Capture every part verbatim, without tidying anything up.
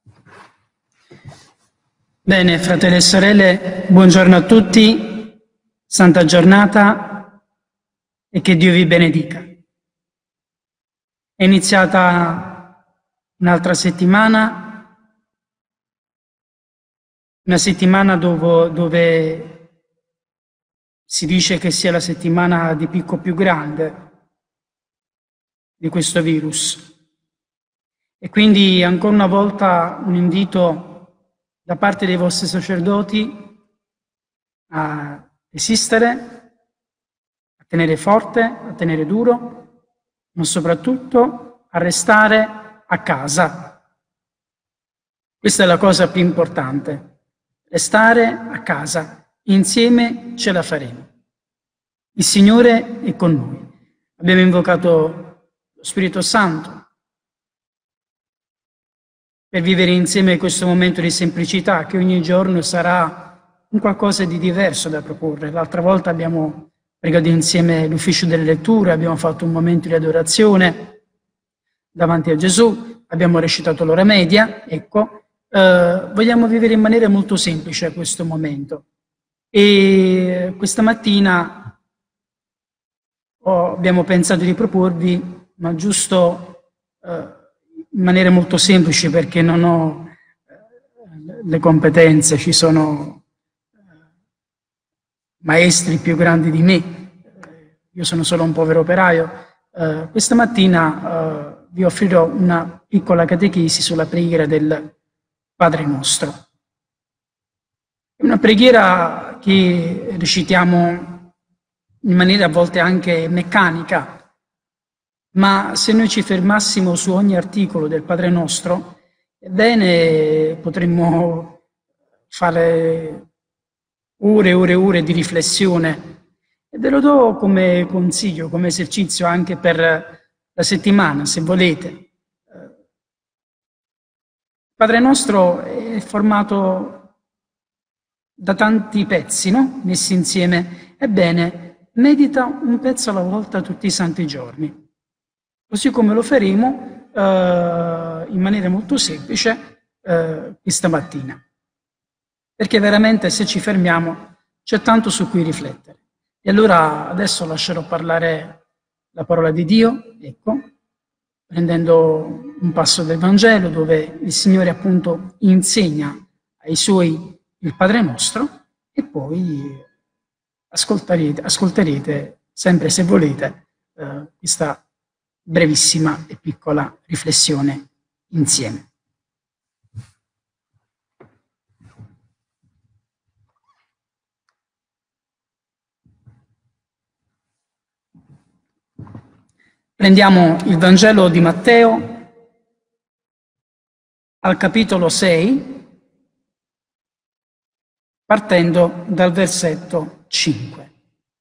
Bene, fratelli e sorelle, buongiorno a tutti, santa giornata e che Dio vi benedica. È iniziata un'altra settimana, una settimana dove, dove si dice che sia la settimana di picco più grande di questo virus. E quindi ancora una volta un invito da parte dei vostri sacerdoti a resistere, a tenere forte, a tenere duro, ma soprattutto a restare a casa. Questa è la cosa più importante, restare a casa, insieme ce la faremo. Il Signore è con noi. Abbiamo invocato lo Spirito Santo per vivere insieme questo momento di semplicità che ogni giorno sarà un qualcosa di diverso da proporre. L'altra volta abbiamo pregato insieme l'ufficio delle letture, abbiamo fatto un momento di adorazione davanti a Gesù, abbiamo recitato l'ora media, ecco, eh, vogliamo vivere in maniera molto semplice questo momento. E questa mattina oh, abbiamo pensato di proporvi, ma giusto eh, in maniera molto semplice perché non ho eh, le competenze, ci sono eh, maestri più grandi di me, eh, io sono solo un povero operaio. Eh, questa mattina eh, vi offrirò una piccola catechesi sulla preghiera del Padre Nostro. È una preghiera che recitiamo in maniera a volte anche meccanica, ma se noi ci fermassimo su ogni articolo del Padre Nostro, ebbene potremmo fare ore e ore e ore di riflessione. E ve lo do come consiglio, come esercizio anche per la settimana, se volete. Il Padre Nostro è formato da tanti pezzi, no? Messi insieme. Ebbene, medita un pezzo alla volta tutti i santi giorni. Così come lo faremo eh, in maniera molto semplice eh, questa mattina. Perché veramente se ci fermiamo c'è tanto su cui riflettere. E allora adesso lascerò parlare la parola di Dio, ecco, prendendo un passo del Vangelo dove il Signore appunto insegna ai Suoi il Padre Nostro e poi ascolterete, ascolterete sempre se volete eh, questa brevissima e piccola riflessione insieme. Prendiamo il Vangelo di Matteo al capitolo sei, partendo dal versetto cinque.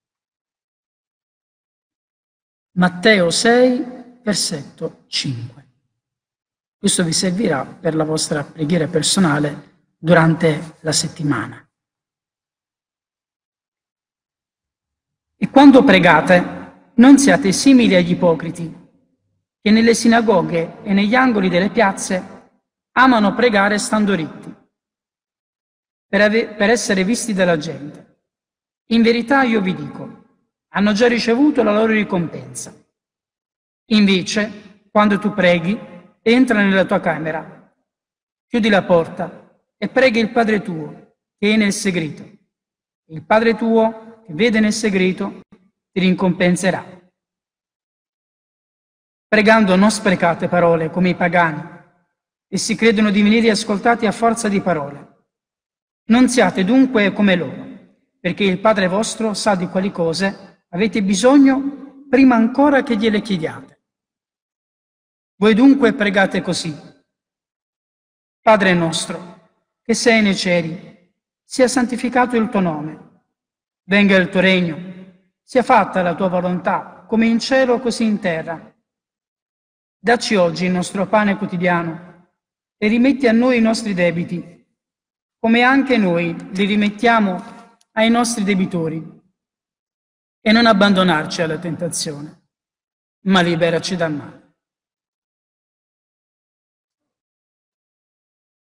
Matteo sei, versetto cinque. Questo vi servirà per la vostra preghiera personale durante la settimana. E quando pregate, non siate simili agli ipocriti, che nelle sinagoghe e negli angoli delle piazze amano pregare stando ritti, per, ave- per essere visti dalla gente. In verità io vi dico, hanno già ricevuto la loro ricompensa. Invece, quando tu preghi, entra nella tua camera, chiudi la porta e preghi il Padre tuo, che è nel segreto. Il Padre tuo, che vede nel segreto, ti ricompenserà. Pregando non sprecate parole come i pagani, e si credono di venire ascoltati a forza di parole. Non siate dunque come loro, perché il Padre vostro sa di quali cose avete bisogno prima ancora che gliele chiediate. Voi dunque pregate così. Padre nostro, che sei nei cieli, sia santificato il tuo nome. Venga il tuo regno, sia fatta la tua volontà, come in cielo così in terra. Dacci oggi il nostro pane quotidiano e rimetti a noi i nostri debiti, come anche noi li rimettiamo ai nostri debitori. E non abbandonarci alla tentazione, ma liberaci dal male.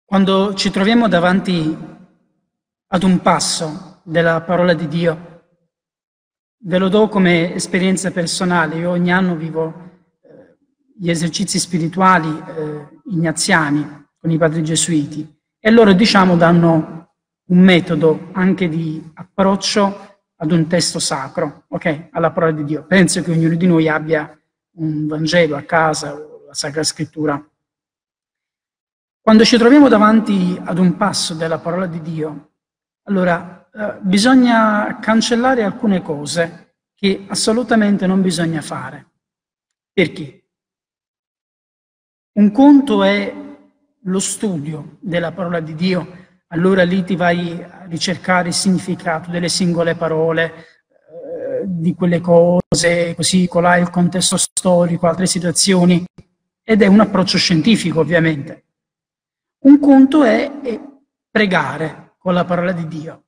Quando ci troviamo davanti ad un passo della parola di Dio, ve lo do come esperienza personale. Io ogni anno vivo eh, gli esercizi spirituali eh, ignaziani con i padri gesuiti e loro, diciamo, danno un metodo anche di approccio ad un testo sacro, ok? Alla parola di Dio. Penso che ognuno di noi abbia un Vangelo a casa o la Sacra Scrittura. Quando ci troviamo davanti ad un passo della parola di Dio, allora eh, bisogna cancellare alcune cose che assolutamente non bisogna fare. Perché? Un conto è lo studio della parola di Dio, allora lì ti vai a ricercare il significato delle singole parole, eh, di quelle cose, così colai il contesto storico, altre situazioni, ed è un approccio scientifico ovviamente. Un conto è, è pregare con la parola di Dio.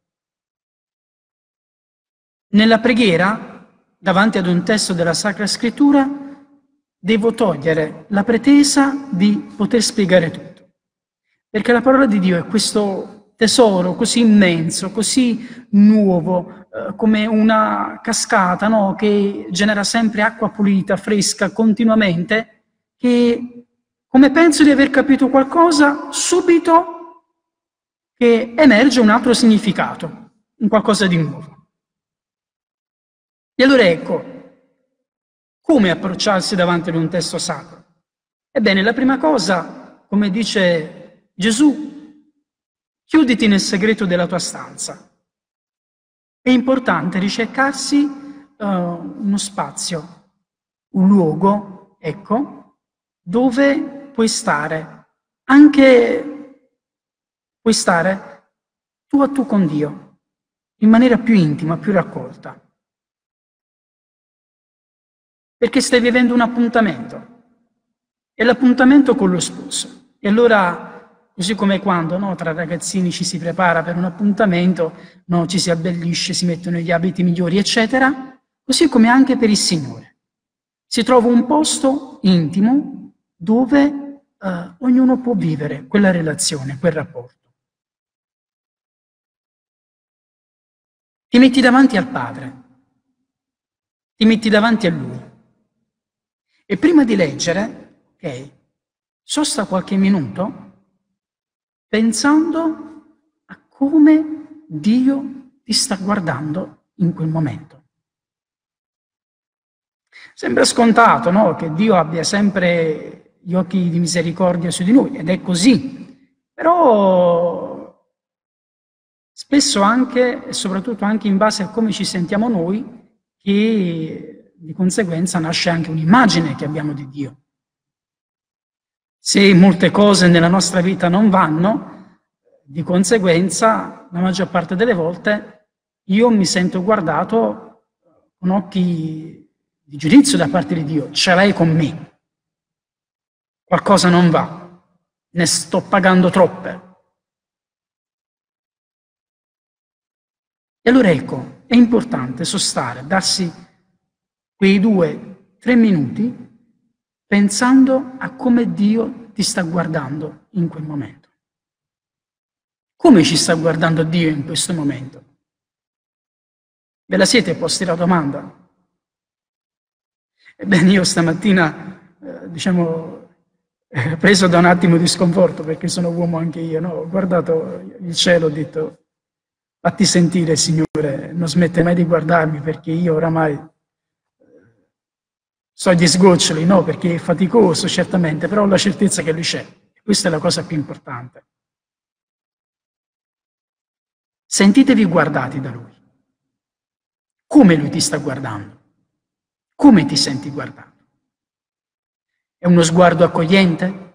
Nella preghiera, davanti ad un testo della Sacra Scrittura, devo togliere la pretesa di poter spiegare tutto. Perché la parola di Dio è questo tesoro così immenso, così nuovo, eh, come una cascata, no? Che genera sempre acqua pulita, fresca, continuamente, che come penso di aver capito qualcosa, subito che emerge un altro significato, un qualcosa di nuovo. E allora ecco, come approcciarsi davanti ad un testo sacro? Ebbene, la prima cosa, come dice Gesù, chiuditi nel segreto della tua stanza. È importante ricercarsi uh, uno spazio, un luogo, ecco, dove puoi stare, anche puoi stare tu a tu con Dio, in maniera più intima, più raccolta. Perché stai vivendo un appuntamento, è l'appuntamento con lo sposo. E allora, così come quando no, tra ragazzini ci si prepara per un appuntamento, no, ci si abbellisce, si mettono gli abiti migliori, eccetera, così come anche per il Signore. Si trova un posto intimo dove Uh, ognuno può vivere quella relazione, quel rapporto. Ti metti davanti al Padre, ti metti davanti a Lui e prima di leggere, ok, sosta qualche minuto pensando a come Dio ti sta guardando in quel momento. Sembra scontato, no? Che Dio abbia sempre gli occhi di misericordia su di noi, ed è così, però spesso anche e soprattutto anche in base a come ci sentiamo noi, che di conseguenza nasce anche un'immagine che abbiamo di Dio. Se molte cose nella nostra vita non vanno, di conseguenza la maggior parte delle volte io mi sento guardato con occhi di giudizio da parte di Dio, ce l'hai con me. Qualcosa non va, ne sto pagando troppe. E allora ecco, è importante sostare, darsi quei due, tre minuti pensando a come Dio ti sta guardando in quel momento. Come ci sta guardando Dio in questo momento? Ve la siete posti la domanda? Ebbene, io stamattina, eh, diciamo, preso da un attimo di sconforto, perché sono uomo anche io, no? Ho guardato il cielo, ho detto, fatti sentire, Signore, non smette mai di guardarmi, perché io oramai so gli sgoccioli, no? Perché è faticoso, certamente, però ho la certezza che Lui c'è. Questa è la cosa più importante. Sentitevi guardati da Lui. Come Lui ti sta guardando? Come ti senti guardato? È uno sguardo accogliente?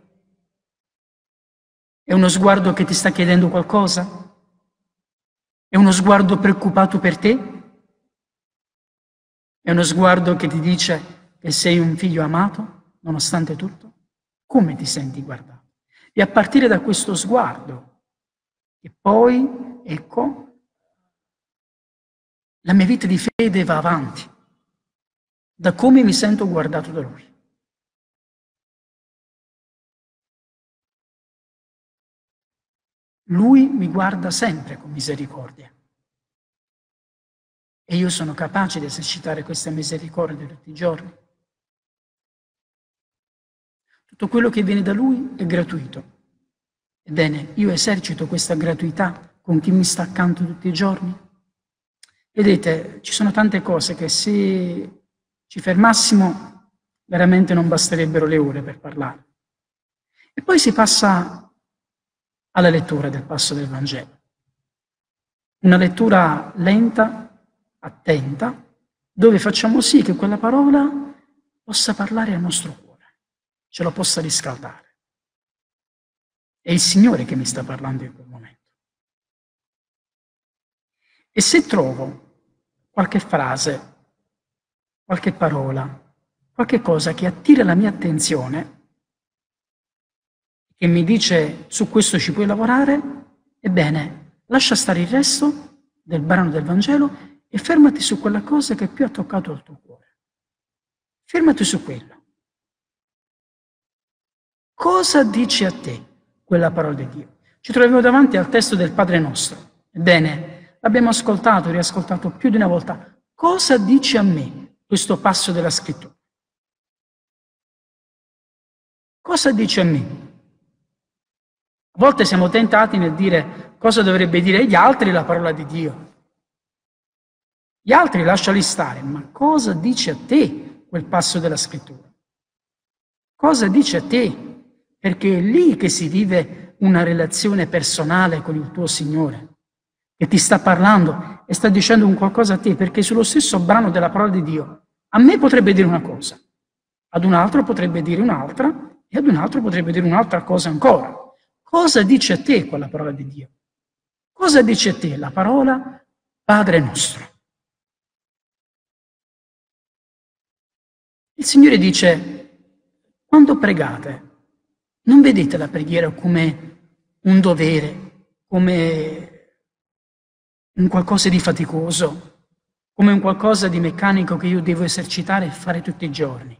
È uno sguardo che ti sta chiedendo qualcosa? È uno sguardo preoccupato per te? È uno sguardo che ti dice che sei un figlio amato, nonostante tutto? Come ti senti guardato? E a partire da questo sguardo, e poi, ecco, la mia vita di fede va avanti, da come mi sento guardato da Lui. Lui mi guarda sempre con misericordia. E io sono capace di esercitare questa misericordia tutti i giorni. Tutto quello che viene da Lui è gratuito. Ebbene, io esercito questa gratuità con chi mi sta accanto tutti i giorni. Vedete, ci sono tante cose che se ci fermassimo veramente non basterebbero le ore per parlare. E poi si passa alla lettura del passo del Vangelo. Una lettura lenta, attenta, dove facciamo sì che quella parola possa parlare al nostro cuore, ce lo possa riscaldare. È il Signore che mi sta parlando in quel momento. E se trovo qualche frase, qualche parola, qualche cosa che attira la mia attenzione, che mi dice su questo ci puoi lavorare, ebbene, lascia stare il resto del brano del Vangelo e fermati su quella cosa che più ha toccato il tuo cuore. Fermati su quello. Cosa dice a te quella parola di Dio? Ci troviamo davanti al testo del Padre Nostro. Ebbene, l'abbiamo ascoltato, riascoltato più di una volta. Cosa dice a me questo passo della Scrittura? Cosa dice a me? A volte siamo tentati nel dire cosa dovrebbe dire agli altri la parola di Dio. Gli altri lasciali stare, ma cosa dice a te quel passo della Scrittura? Cosa dice a te? Perché è lì che si vive una relazione personale con il tuo Signore, che ti sta parlando e sta dicendo un qualcosa a te, perché sullo stesso brano della parola di Dio a me potrebbe dire una cosa, ad un altro potrebbe dire un'altra e ad un altro potrebbe dire un'altra cosa ancora. Cosa dice a te quella parola di Dio? Cosa dice a te la parola Padre nostro? Il Signore dice, quando pregate, non vedete la preghiera come un dovere, come un qualcosa di faticoso, come un qualcosa di meccanico che io devo esercitare e fare tutti i giorni.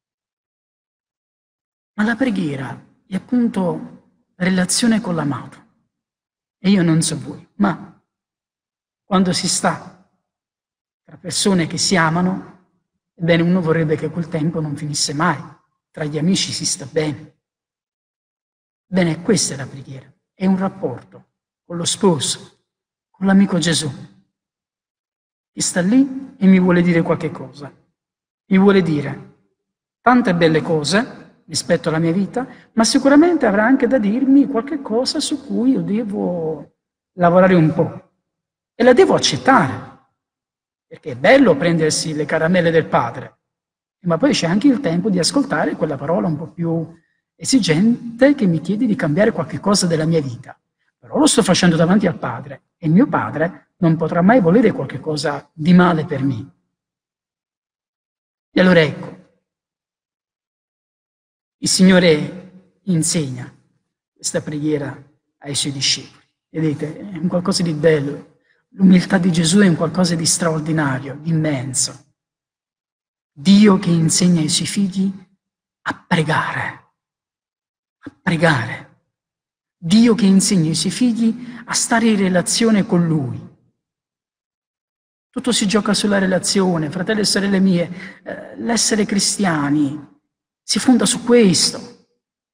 Ma la preghiera è appunto relazione con l'amato. E io non so voi, ma quando si sta tra persone che si amano, ebbene uno vorrebbe che quel tempo non finisse mai. Tra gli amici si sta bene. Bene, questa è la preghiera. È un rapporto con lo sposo, con l'amico Gesù, che sta lì e mi vuole dire qualche cosa. Mi vuole dire tante belle cose rispetto alla mia vita, ma sicuramente avrà anche da dirmi qualche cosa su cui io devo lavorare un po' e la devo accettare, perché è bello prendersi le caramelle del padre, ma poi c'è anche il tempo di ascoltare quella parola un po' più esigente che mi chiede di cambiare qualche cosa della mia vita. Però lo sto facendo davanti al padre e il mio padre non potrà mai volere qualche cosa di male per me. E allora ecco, il Signore insegna questa preghiera ai Suoi discepoli. Vedete, è un qualcosa di bello. L'umiltà di Gesù è un qualcosa di straordinario, di immenso. Dio che insegna ai Suoi figli a pregare, a pregare. Dio che insegna ai Suoi figli a stare in relazione con Lui. Tutto si gioca sulla relazione, fratelli e sorelle mie, eh, l'essere cristiani si fonda su questo.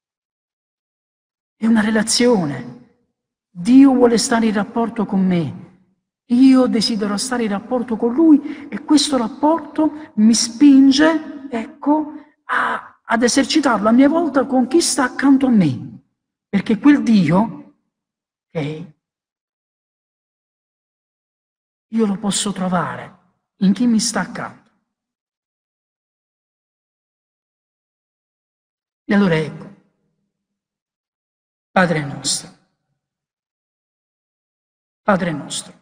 È una relazione. Dio vuole stare in rapporto con me. Io desidero stare in rapporto con Lui e questo rapporto mi spinge, ecco, a, ad esercitarlo a mia volta con chi sta accanto a me. Perché quel Dio, ok, io lo posso trovare in chi mi sta accanto. E allora ecco, Padre nostro, Padre nostro,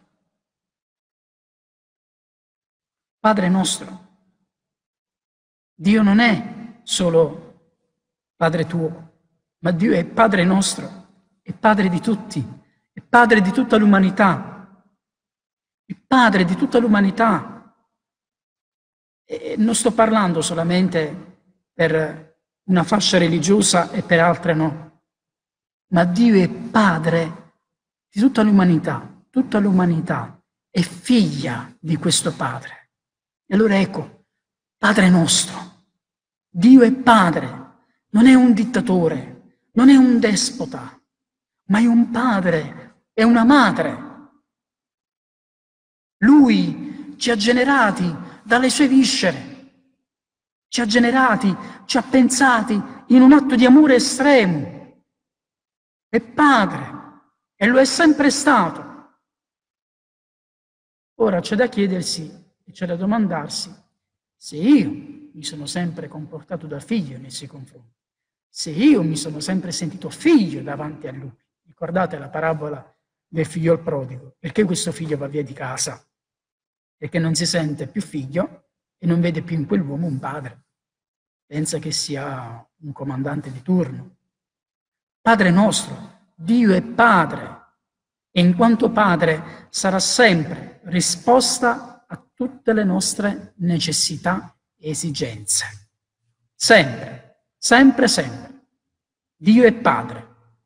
Padre nostro, Dio non è solo Padre tuo, ma Dio è Padre nostro, è Padre di tutti, è Padre di tutta l'umanità, è Padre di tutta l'umanità. E non sto parlando solamente per una fascia religiosa e per altre no. Ma Dio è Padre di tutta l'umanità. Tutta l'umanità è figlia di questo Padre. E allora ecco, Padre nostro, Dio è Padre, non è un dittatore, non è un despota, ma è un Padre, è una madre. Lui ci ha generati dalle sue viscere, ci ha generati, ci ha pensati in un atto di amore estremo. È Padre e lo è sempre stato. Ora c'è da chiedersi e c'è da domandarsi se io mi sono sempre comportato da figlio nei suoi confronti, se io mi sono sempre sentito figlio davanti a lui. Ricordate la parabola del figliol prodigo? Perché questo figlio va via di casa? Perché non si sente più figlio e non vede più in quell'uomo un padre. Pensa che sia un comandante di turno. Padre nostro, Dio è Padre e in quanto Padre sarà sempre risposta a tutte le nostre necessità e esigenze. Sempre, sempre, sempre. Dio è Padre.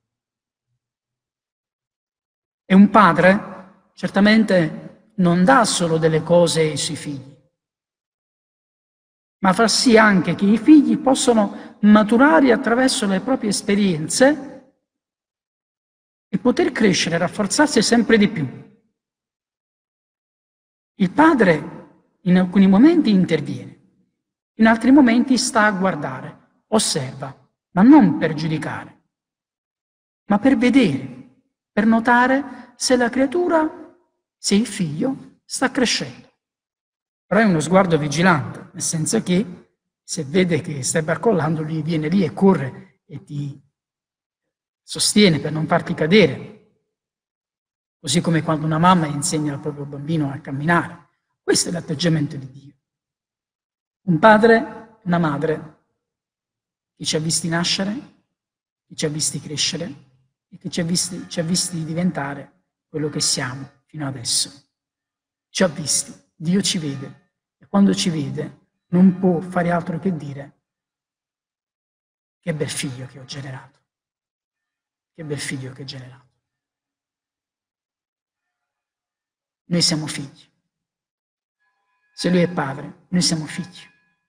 E un padre certamente non dà solo delle cose ai suoi figli, ma fa sì anche che i figli possano maturare attraverso le proprie esperienze e poter crescere e rafforzarsi sempre di più. Il padre in alcuni momenti interviene, in altri momenti sta a guardare, osserva, ma non per giudicare, ma per vedere, per notare se la creatura, se il figlio, sta crescendo. Però è uno sguardo vigilante, nel senso che se vede che stai barcollando, lui viene lì e corre e ti sostiene per non farti cadere. Così come quando una mamma insegna al proprio bambino a camminare. Questo è l'atteggiamento di Dio. Un padre, una madre, che ci ha visti nascere, che ci ha visti crescere e che ci ha visti, ci ha visti diventare quello che siamo fino adesso. Ci ha visti, Dio ci vede e quando ci vede non può fare altro che dire che bel figlio che ho generato, che bel figlio che ho generato. Noi siamo figli. Se lui è padre, noi siamo figli.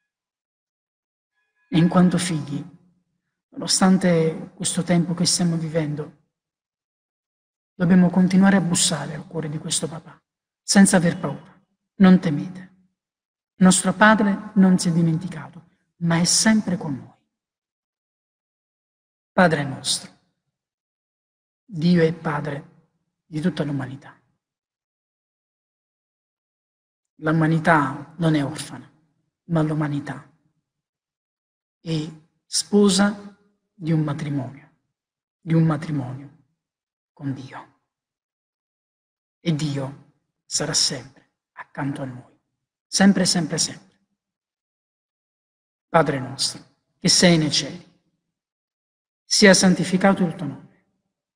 E in quanto figli, nonostante questo tempo che stiamo vivendo, dobbiamo continuare a bussare al cuore di questo papà, senza aver paura. Non temete. Il nostro Padre non si è dimenticato, ma è sempre con noi. Padre nostro, Dio è Padre di tutta l'umanità. L'umanità non è orfana, ma l'umanità è sposa di un matrimonio, di un matrimonio con Dio. E Dio sarà sempre accanto a noi, sempre, sempre, sempre. Padre nostro, che sei nei cieli, sia santificato il tuo nome.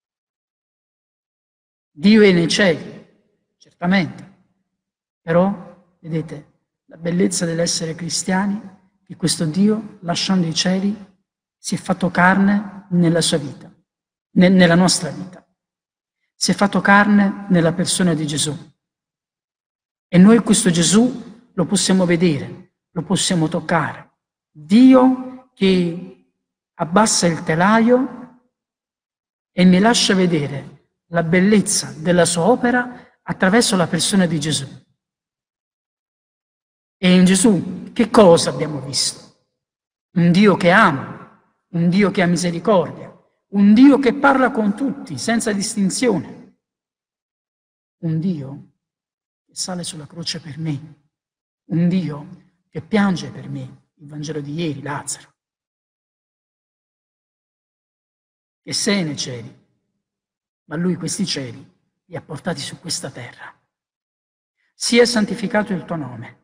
Dio è nei cieli, certamente, però, vedete, la bellezza dell'essere cristiani è che questo Dio, lasciando i cieli, si è fatto carne nella sua vita, ne- nella nostra vita. Si è fatto carne nella persona di Gesù. E noi questo Gesù lo possiamo vedere, lo possiamo toccare. Dio che abbassa il telaio e mi lascia vedere la bellezza della sua opera attraverso la persona di Gesù. E in Gesù che cosa abbiamo visto? Un Dio che ama, un Dio che ha misericordia, un Dio che parla con tutti senza distinzione, un Dio che sale sulla croce per me, un Dio che piange per me, il Vangelo di ieri, Lazzaro, che sei nei cieli, ma lui questi cieli li ha portati su questa terra. Sia santificato il tuo nome.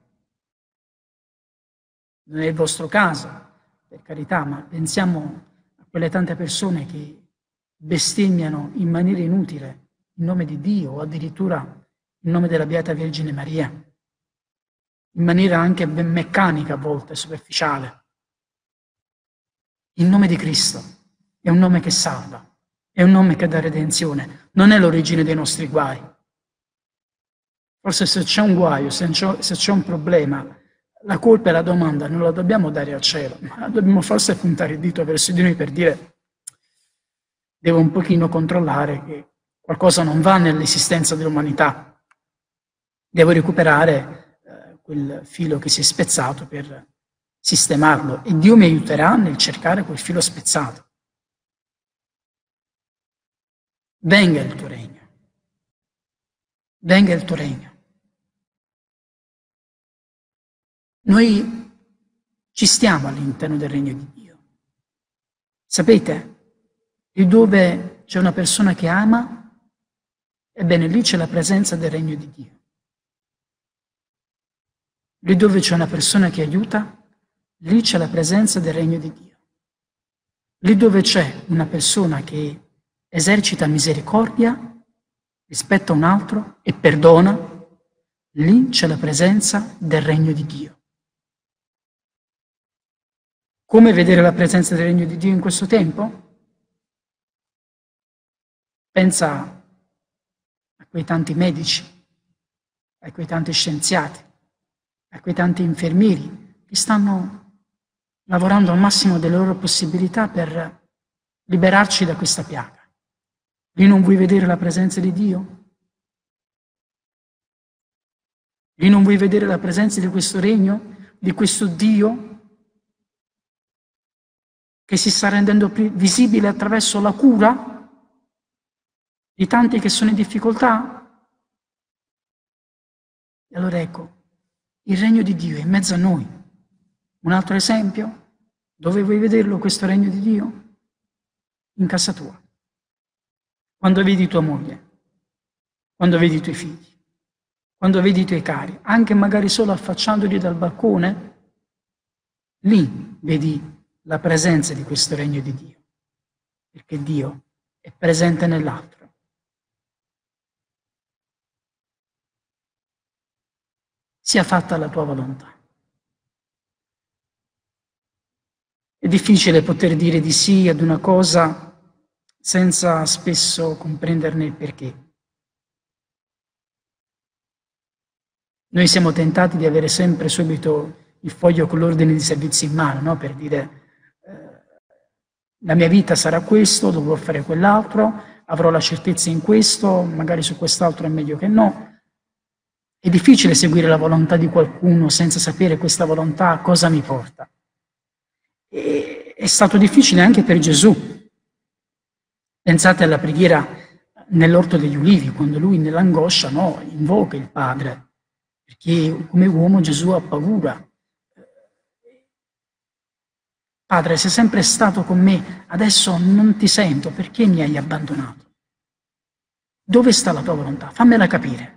Non è il vostro caso, per carità, ma pensiamo a quelle tante persone che bestemmiano in maniera inutile il nome di Dio o addirittura il nome della Beata Vergine Maria, in maniera anche ben meccanica a volte, superficiale. Il nome di Cristo è un nome che salva, È un nome che dà redenzione, non è l'origine dei nostri guai. Forse se c'è un guaio, se c'è, se c'è un problema, la colpa e la domanda non la dobbiamo dare al cielo, ma dobbiamo forse puntare il dito verso di noi per dire devo un pochino controllare che qualcosa non va nell'esistenza dell'umanità. Devo recuperare eh, quel filo che si è spezzato per sistemarlo e Dio mi aiuterà nel cercare quel filo spezzato. Venga il tuo regno. Venga il tuo regno. Noi ci stiamo all'interno del regno di Dio. Sapete, lì dove c'è una persona che ama, ebbene lì c'è la presenza del regno di Dio. Lì dove c'è una persona che aiuta, lì c'è la presenza del regno di Dio. Lì dove c'è una persona che esercita misericordia rispetto a un altro e perdona, lì c'è la presenza del regno di Dio. Come vedere la presenza del regno di Dio in questo tempo? Pensa a quei tanti medici, a quei tanti scienziati, a quei tanti infermieri che stanno lavorando al massimo delle loro possibilità per liberarci da questa piaga. Lì non vuoi vedere la presenza di Dio? Lì non vuoi vedere la presenza di questo regno, di questo Dio che si sta rendendo più visibile attraverso la cura di tanti che sono in difficoltà? E allora ecco, il regno di Dio è in mezzo a noi. Un altro esempio? Dove vuoi vederlo questo regno di Dio? In casa tua. Quando vedi tua moglie, quando vedi i tuoi figli, quando vedi i tuoi cari, anche magari solo affacciandoli dal balcone, lì vedi la presenza di questo regno di Dio, perché Dio è presente nell'altro. Sia fatta la tua volontà. È difficile poter dire di sì ad una cosa senza spesso comprenderne il perché. Noi siamo tentati di avere sempre subito il foglio con l'ordine di servizio in mano, no? Per dire la mia vita sarà questo, dovrò fare quell'altro, avrò la certezza in questo, magari su quest'altro è meglio che no. È difficile seguire la volontà di qualcuno senza sapere questa volontà a cosa mi porta. E è stato difficile anche per Gesù. Pensate alla preghiera nell'Orto degli Ulivi, quando lui nell'angoscia no, invoca il Padre, perché come uomo Gesù ha paura. Padre, sei sempre stato con me, adesso non ti sento, perché mi hai abbandonato? Dove sta la tua volontà? Fammela capire.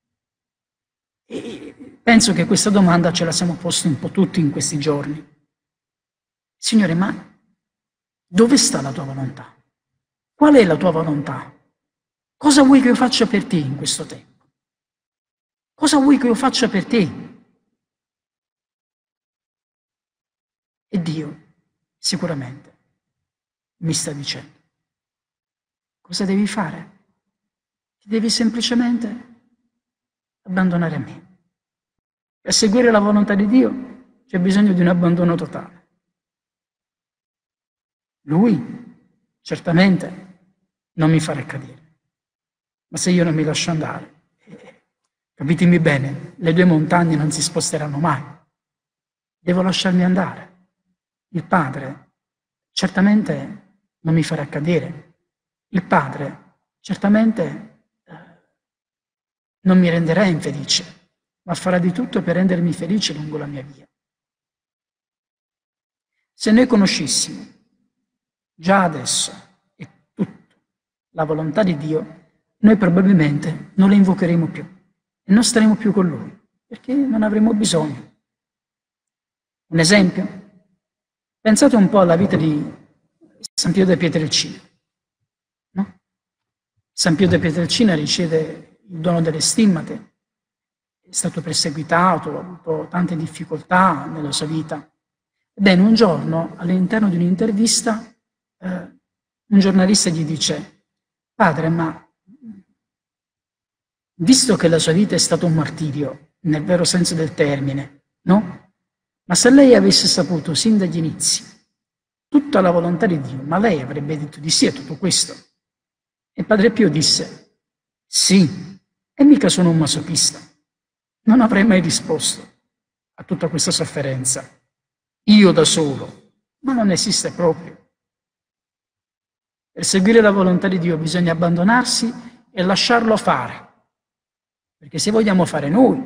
E penso che questa domanda ce la siamo posti un po' tutti in questi giorni. Signore, ma dove sta la tua volontà? Qual è la tua volontà? Cosa vuoi che io faccia per te in questo tempo? Cosa vuoi che io faccia per te? E Dio sicuramente mi sta dicendo, cosa devi fare? Ti devi semplicemente abbandonare a me. Per seguire la volontà di Dio c'è bisogno di un abbandono totale. Lui certamente non mi farà cadere, ma se io non mi lascio andare, eh, capitemi bene, le due montagne non si sposteranno mai. Devo lasciarmi andare. Il Padre certamente non mi farà cadere. Il Padre certamente eh, non mi renderà infelice, ma farà di tutto per rendermi felice lungo la mia via. Se noi conoscessimo già adesso e tutto la volontà di Dio, noi probabilmente non la invocheremo più e non staremo più con Lui, perché non avremo bisogno. Un esempio? Pensate un po' alla vita di San Pio da Pietrelcina. No? San Pio da Pietrelcina riceve il dono delle stimmate, è stato perseguitato, ha avuto tante difficoltà nella sua vita. Ebbene, un giorno, all'interno di un'intervista, eh, un giornalista gli dice: padre, ma visto che la sua vita è stato un martirio, nel vero senso del termine, no? Ma se lei avesse saputo sin dagli inizi tutta la volontà di Dio, ma lei avrebbe detto di sì a tutto questo? E Padre Pio disse: sì, e mica sono un masochista. Non avrei mai risposto a tutta questa sofferenza. Io da solo, ma non esiste proprio. Per seguire la volontà di Dio bisogna abbandonarsi e lasciarlo fare. Perché se vogliamo fare noi,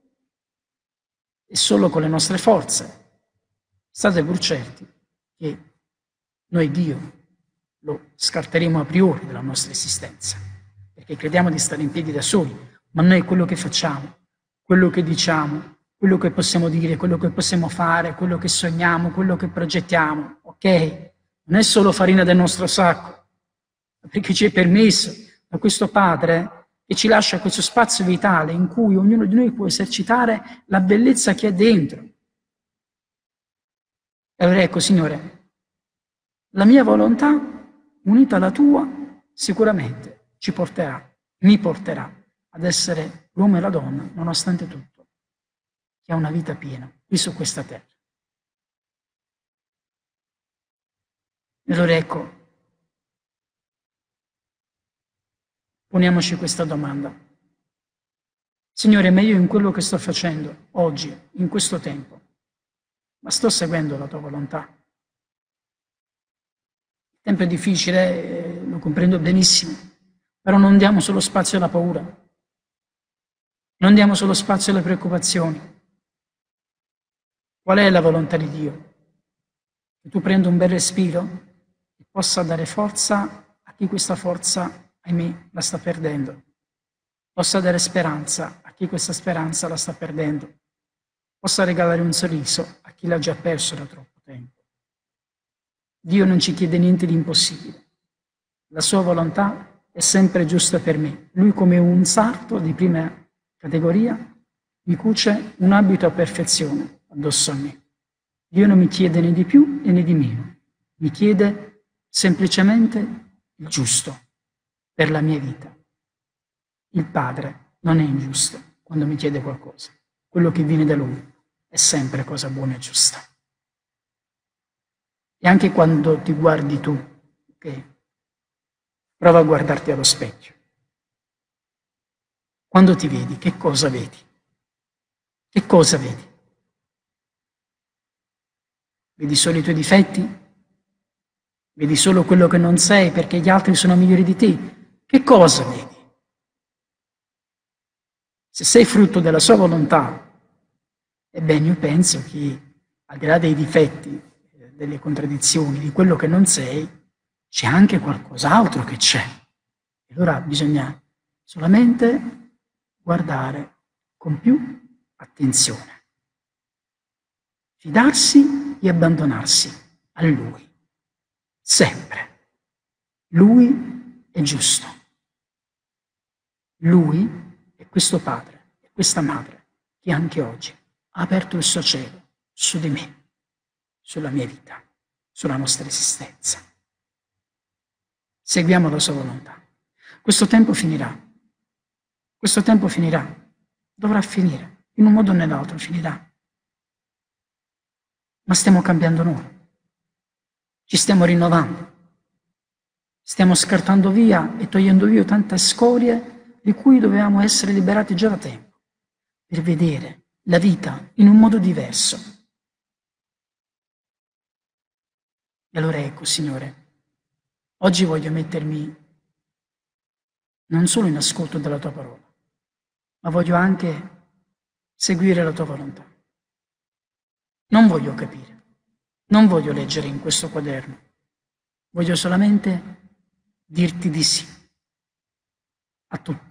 e solo con le nostre forze, state pur certi che noi Dio lo scarteremo a priori dalla nostra esistenza, perché crediamo di stare in piedi da soli, ma noi quello che facciamo, quello che diciamo, quello che possiamo dire, quello che possiamo fare, quello che sogniamo, quello che progettiamo, ok? Non è solo farina del nostro sacco, perché ci è permesso da questo Padre che ci lascia questo spazio vitale in cui ognuno di noi può esercitare la bellezza che è dentro. E allora ecco, Signore, la mia volontà, unita alla tua, sicuramente ci porterà, mi porterà ad essere l'uomo e la donna, nonostante tutto, che ha una vita piena qui su questa terra. E allora ecco, poniamoci questa domanda. Signore, ma io in quello che sto facendo oggi, in questo tempo, ma sto seguendo la tua volontà? Il tempo è difficile, eh, lo comprendo benissimo, però non diamo solo spazio alla paura, non diamo solo spazio alle preoccupazioni. Qual è la volontà di Dio? Che tu prenda un bel respiro e possa dare forza a chi questa forza, ahimè, la sta perdendo. Possa dare speranza a chi questa speranza la sta perdendo. Possa regalare un sorriso a chi l'ha già perso da troppo tempo. Dio non ci chiede niente di impossibile. La sua volontà è sempre giusta per me. Lui, come un sarto di prima categoria, mi cuce un abito a perfezione addosso a me. Dio non mi chiede né di più né di meno. Mi chiede semplicemente il giusto per la mia vita. Il Padre non è ingiusto quando mi chiede qualcosa. Quello che viene da Lui è sempre cosa buona e giusta. E anche quando ti guardi tu, ok? Prova a guardarti allo specchio. Quando ti vedi, che cosa vedi? Che cosa vedi? Vedi solo i tuoi difetti? Vedi solo quello che non sei perché gli altri sono migliori di te? Che cosa vedi? Se sei frutto della sua volontà, ebbene io penso che al di là dei difetti, delle contraddizioni, di quello che non sei, c'è anche qualcos'altro che c'è. E allora bisogna solamente guardare con più attenzione, fidarsi e abbandonarsi a Lui, sempre. Lui è giusto. Lui è questo Padre e questa Madre che anche oggi ha aperto il suo cielo su di me, sulla mia vita, sulla nostra esistenza. Seguiamo la sua volontà. Questo tempo finirà. Questo tempo finirà. Dovrà finire. In un modo o nell'altro finirà. Ma stiamo cambiando noi. Ci stiamo rinnovando. Stiamo scartando via e togliendo via tante scorie di cui dovevamo essere liberati già da tempo, per vedere la vita in un modo diverso. E allora ecco, Signore, oggi voglio mettermi non solo in ascolto della Tua parola, ma voglio anche seguire la Tua volontà. Non voglio capire, non voglio leggere in questo quaderno, voglio solamente dirti di sì a tutto.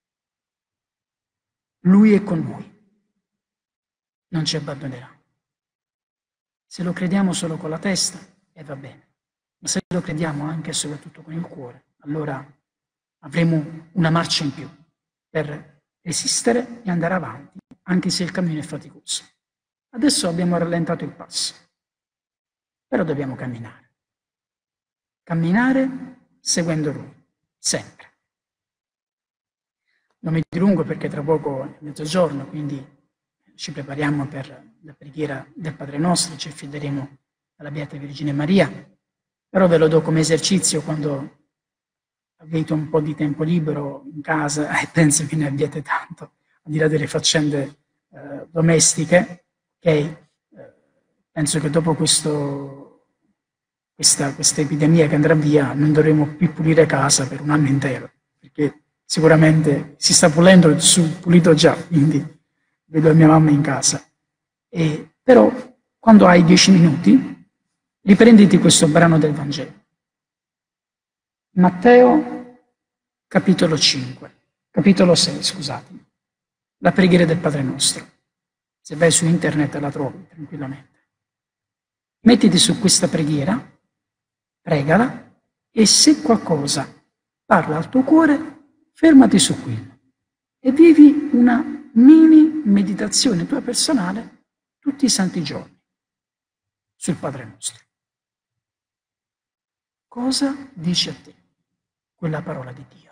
Lui è con noi, non ci abbandonerà. Se lo crediamo solo con la testa, e va bene, ma se lo crediamo anche e soprattutto con il cuore, allora avremo una marcia in più per resistere e andare avanti, anche se il cammino è faticoso. Adesso abbiamo rallentato il passo, però dobbiamo camminare. camminare seguendo Lui, sempre. Non mi dilungo perché tra poco è mezzogiorno, quindi ci prepariamo per la preghiera del Padre Nostro, ci affideremo alla Beata Vergine Maria, però ve lo do come esercizio quando avete un po' di tempo libero in casa e penso che ne abbiate tanto, al di là delle faccende eh, domestiche, ok? Eh, penso che dopo questo, questa, questa epidemia che andrà via non dovremo più pulire casa per un anno intero, perché sicuramente si sta pulendo, su, pulito già, quindi vedo mia mamma in casa. E, però quando hai dieci minuti, riprenditi questo brano del Vangelo. Matteo, capitolo cinque, capitolo sei, scusatemi, la preghiera del Padre Nostro. Se vai su internet la trovi tranquillamente. Mettiti su questa preghiera, pregala, e se qualcosa parla al tuo cuore, fermati su quello e vivi una mini meditazione tua personale tutti i santi giorni sul Padre Nostro. Cosa dice a te quella parola di Dio?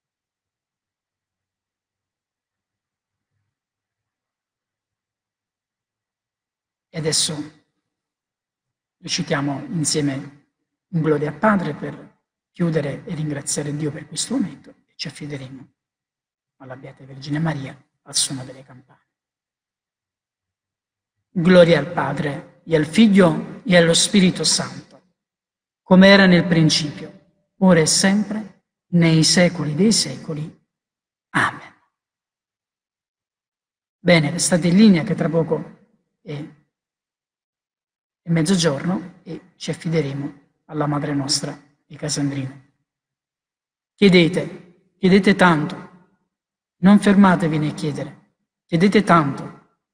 E adesso recitiamo insieme un Gloria al Padre per chiudere e ringraziare Dio per questo momento e ci affideremo alla Beata Vergine Maria al suono delle campane. Gloria al Padre e al Figlio e allo Spirito Santo, come era nel principio, ora e sempre, nei secoli dei secoli. Amen. Bene, restate in linea che tra poco è, è mezzogiorno e ci affideremo alla Madre nostra di Casandrino. Chiedete, chiedete tanto, non fermatevi nel chiedere, chiedete tanto.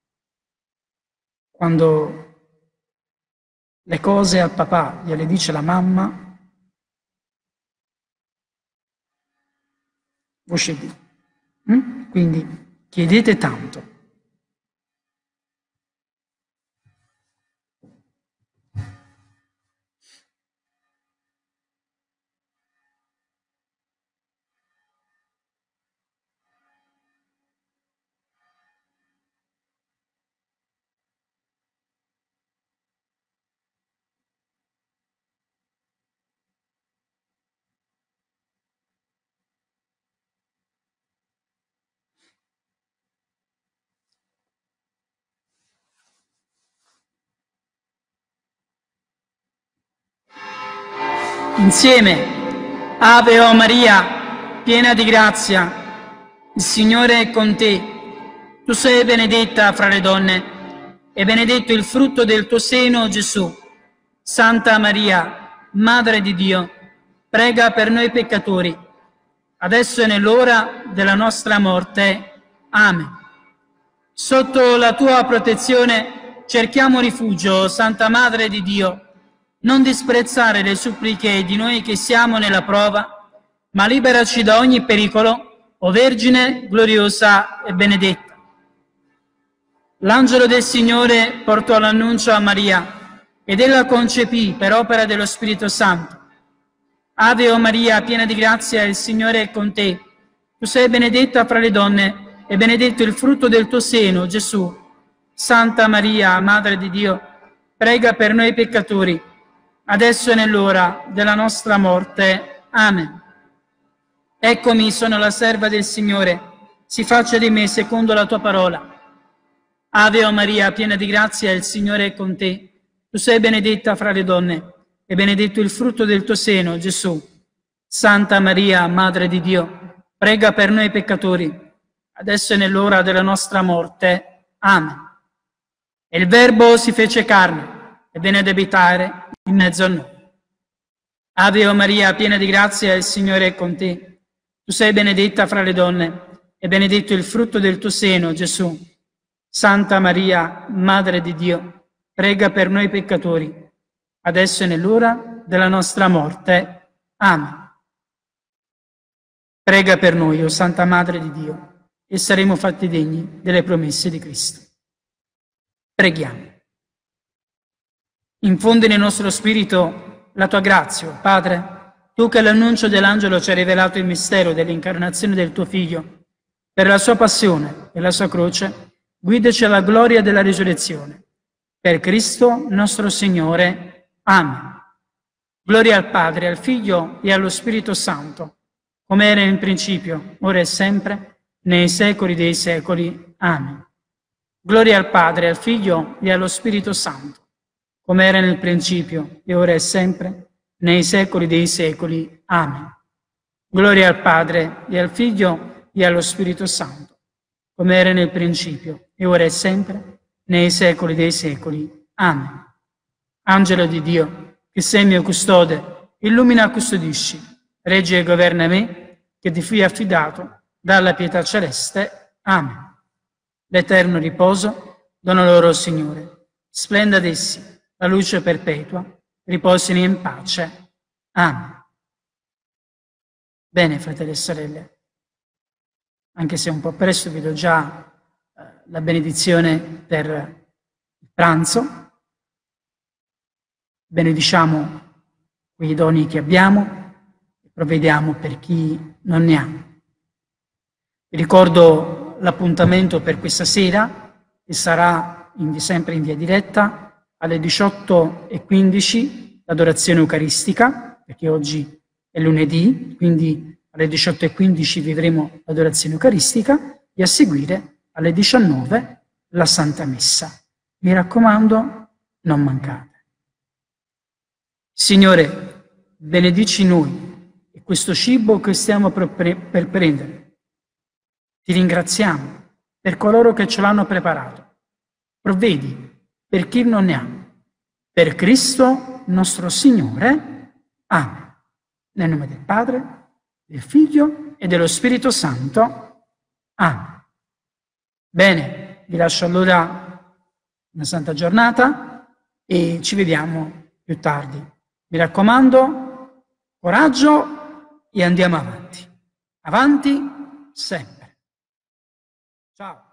Quando le cose al papà gliele dice la mamma, voce di. Mm? Quindi chiedete tanto. Insieme, Ave o Maria, piena di grazia, il Signore è con te. Tu sei benedetta fra le donne e benedetto il frutto del tuo seno, Gesù. Santa Maria, Madre di Dio, prega per noi peccatori, adesso è nell'ora della nostra morte. Amen. Sotto la tua protezione cerchiamo rifugio, Santa Madre di Dio. Non disprezzare le suppliche di noi che siamo nella prova, ma liberaci da ogni pericolo, o Vergine gloriosa e benedetta. L'angelo del Signore portò l'annuncio a Maria, ed ella concepì per opera dello Spirito Santo. Ave o Maria, piena di grazia, il Signore è con te. Tu sei benedetta fra le donne, e benedetto il frutto del tuo seno, Gesù. Santa Maria, Madre di Dio, prega per noi peccatori, adesso è nell'ora della nostra morte. Amen. Eccomi, sono la serva del Signore, si faccia di me secondo la tua parola. Ave o Maria, piena di grazia, il Signore è con te. Tu sei benedetta fra le donne, e benedetto il frutto del tuo seno, Gesù. Santa Maria, Madre di Dio, prega per noi peccatori, adesso è nell'ora della nostra morte. Amen. E il Verbo si fece carne e venne ad abitare in mezzo a noi. Ave o Maria, piena di grazia, il Signore è con te. Tu sei benedetta fra le donne, e benedetto il frutto del tuo seno, Gesù. Santa Maria, Madre di Dio, prega per noi peccatori, adesso è nell'ora della nostra morte. Amen. Prega per noi, o Santa Madre di Dio, e saremo fatti degni delle promesse di Cristo. Preghiamo. Infonde nel nostro spirito la tua grazia, oh Padre, tu che all'annuncio dell'angelo ci hai rivelato il mistero dell'incarnazione del tuo Figlio, per la sua passione e la sua croce, guidaci alla gloria della risurrezione. Per Cristo nostro Signore. Amen. Gloria al Padre, al Figlio e allo Spirito Santo, come era in principio, ora e sempre, nei secoli dei secoli. Amen. Gloria al Padre, al Figlio e allo Spirito Santo, come era nel principio, e ora e sempre, nei secoli dei secoli. Amen. Gloria al Padre, e al Figlio, e allo Spirito Santo, come era nel principio, e ora e sempre, nei secoli dei secoli. Amen. Angelo di Dio, che sei mio custode, illumina e custodisci, reggi e governa me, che ti fui affidato dalla pietà celeste. Amen. L'eterno riposo dona loro, Signore. Splenda ad essi la luce perpetua, riposino in pace. Amen. Bene, fratelli e sorelle, anche se è un po' presto, vi do già eh, la benedizione per il pranzo. Benediciamo quei doni che abbiamo e provvediamo per chi non ne ha. Vi ricordo l'appuntamento per questa sera, che sarà in, sempre in via diretta, alle diciotto e quindici l'adorazione eucaristica, perché oggi è lunedì, quindi alle diciotto e quindici vivremo l'adorazione eucaristica e a seguire alle diciannove la Santa Messa. Mi raccomando, non mancate. Signore, benedici noi e questo cibo che stiamo per, per prendere. Ti ringraziamo per coloro che ce l'hanno preparato. Provvedi per chi non ne ha. Per Cristo nostro Signore. Amen. Nel nome del Padre, del Figlio e dello Spirito Santo. Amen. Bene, vi lascio allora una santa giornata e ci vediamo più tardi. Mi raccomando, coraggio e andiamo avanti. Avanti sempre. Ciao.